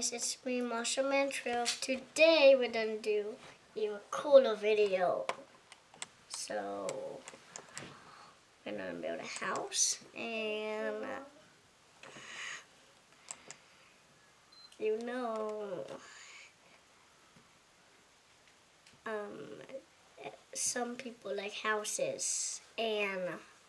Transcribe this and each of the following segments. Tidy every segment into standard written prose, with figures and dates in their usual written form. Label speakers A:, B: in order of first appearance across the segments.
A: guys, it's me, Marshall Man12. Today we're gonna do a cooler video. So we're gonna build a house, and you know, some people like houses, and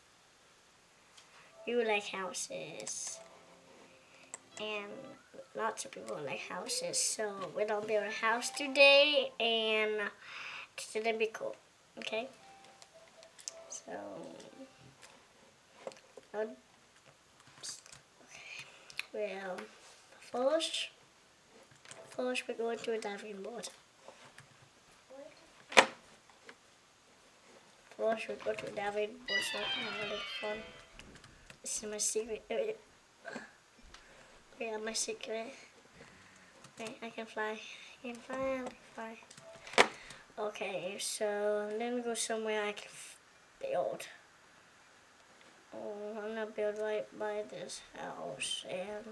A: you like houses, and lots of people like houses. So we're gonna build a house today, and it's gonna be cool. Okay. So, well, first we're going to a diving board. First we go to a diving board so I can have a little fun. This is my secret. Yeah, my secret. Okay, I can fly. I can fly. Okay, so then we go somewhere I can build. Oh, I'm gonna build right by this house, and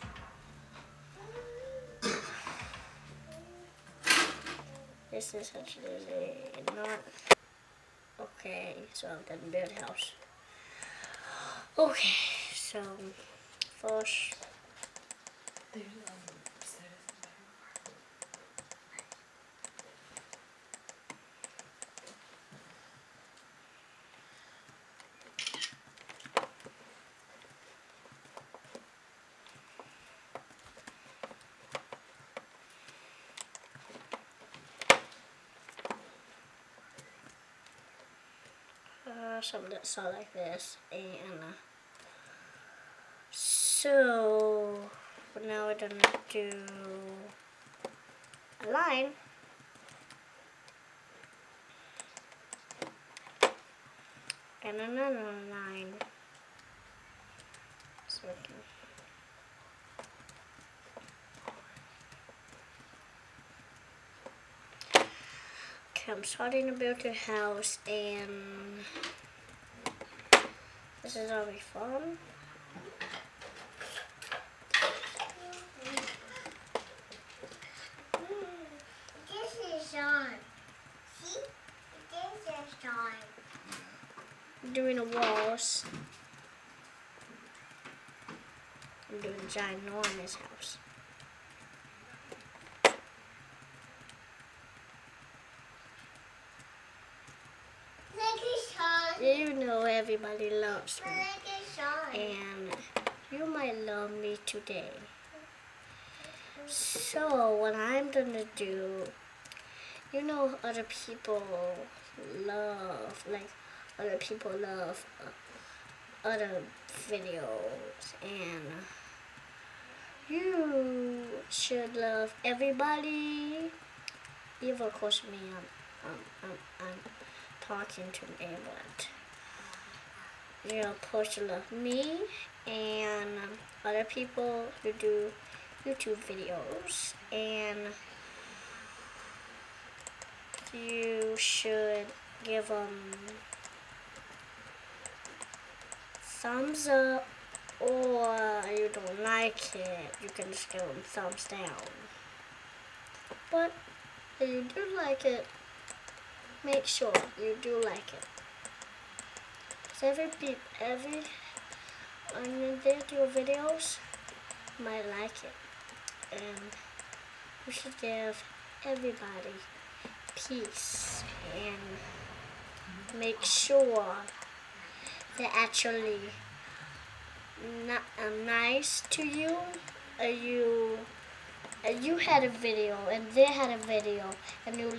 A: this is actually not okay. So I'm gonna build a house. Okay, so first. Something that saw like this, and so now we're gonna do a line, and another line, so we can I'm starting to build a house, and this is gonna be fun.
B: This is on. See? This is on.
A: Doing the walls. I'm doing a ginormous house. You know everybody loves me, and you might love me today. So what I'm gonna do, you know, other people love other videos, and you should love everybody. Even of course me, I'm talking to me, but you're supposed to love me and other people who do YouTube videos, and you should give them thumbs up, or you don't like it, you can just give them thumbs down. But if you do like it, make sure you do like it. Because every when they do videos, might like it, and we should give everybody peace and make sure they're actually not nice to you. You had a video and they had a video, and you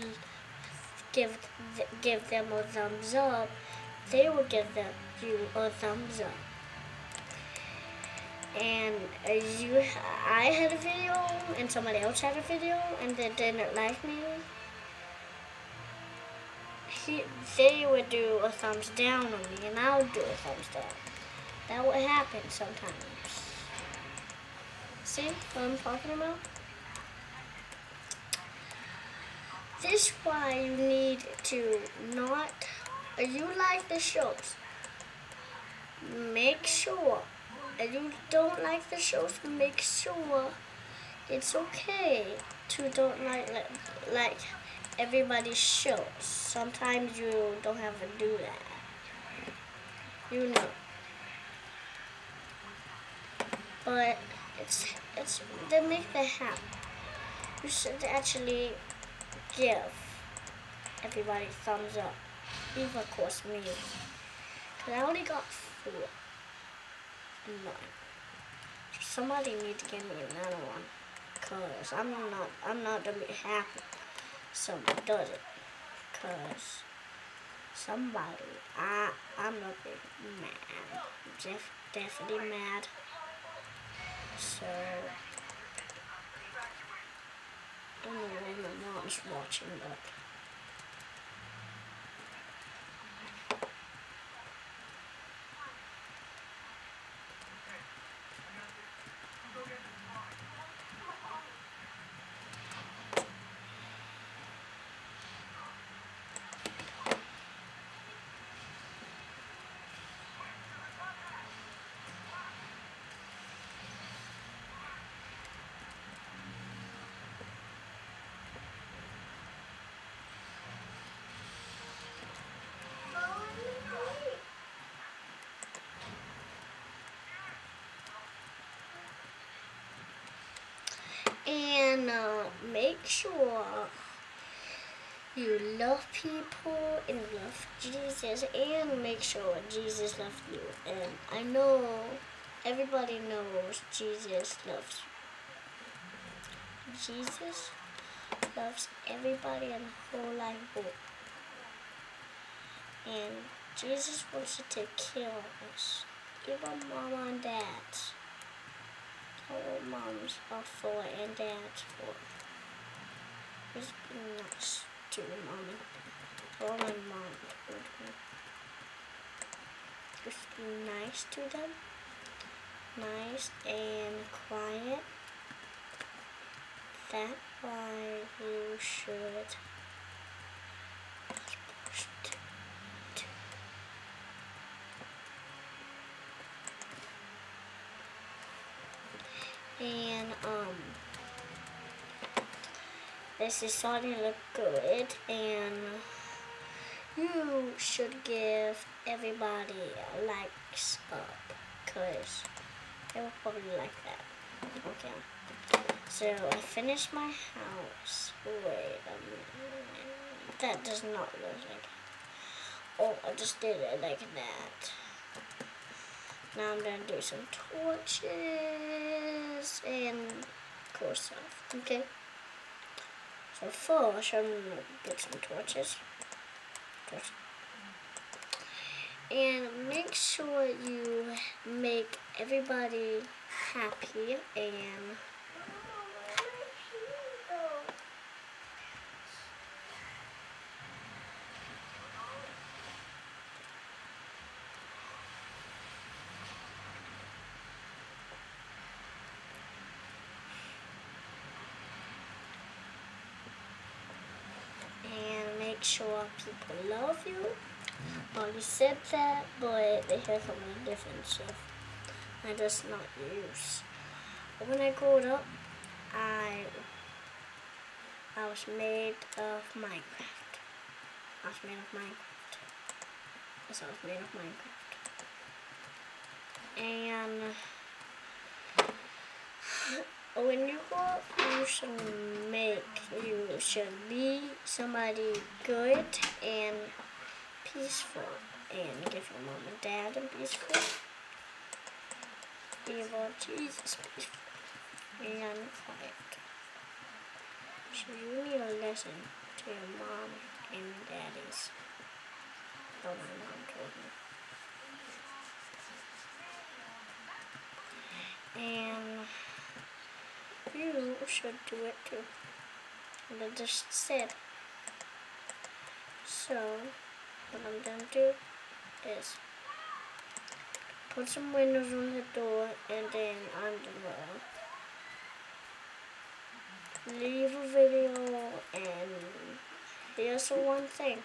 A: give them a thumbs up, they will give you a thumbs up. And I had a video and somebody else had a video and they didn't like me, they would do a thumbs down on me, and I would do a thumbs down. That would happen sometimes. See what I'm talking about? This is why you need to not, you like the shows, make sure, and you don't like the shows, make sure it's okay to don't like everybody's shows. Sometimes you don't have to do that. You know. But it's they make me happy. You should actually give everybody thumbs up. Even of course me. Cause I only got 4 in mine. Somebody needs to give me another one. Cause I'm not gonna be happy. Someone does it. Cause somebody I'm gonna be mad. Definitely mad. So I don't know why my mom's watching, but and make sure you love people and love Jesus, and make sure Jesus loves you. And I know everybody knows Jesus loves you. Jesus loves everybody in the whole life world. And Jesus wants to take care of us, even mama and dad. All moms are for and dads for. Just be nice to your mom and dad. All my mom told me. Just be nice to them. Nice and quiet. That's why you should and this is starting to look good, and you should give everybody likes up, cause they will probably like that. Okay, so I finished my house. Wait a minute, that does not look like. Oh, I just did it like that. Now I'm gonna do some torches and cool stuff. Okay. So first, I'm gonna get some torches. And make sure you make everybody happy and make sure people love you. You said that, but they have something different, so I just not use. When I grew up, I was made of Minecraft. I was made of Minecraft. Yes, I was made of Minecraft. And when you grow up, you should be somebody good and peaceful, and give your mom and dad and peaceful. Give our Jesus peaceful and quiet. So you need a lesson to your mom and daddies. Oh, my mom told me. And you should do it too. And I just said. So what I'm gonna do is put some windows on the door, and then I'm gonna leave a video. And here's the one thing: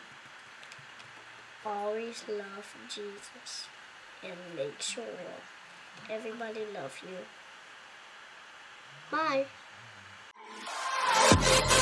A: always love Jesus, and make sure everybody loves you. Bye.
B: Bye.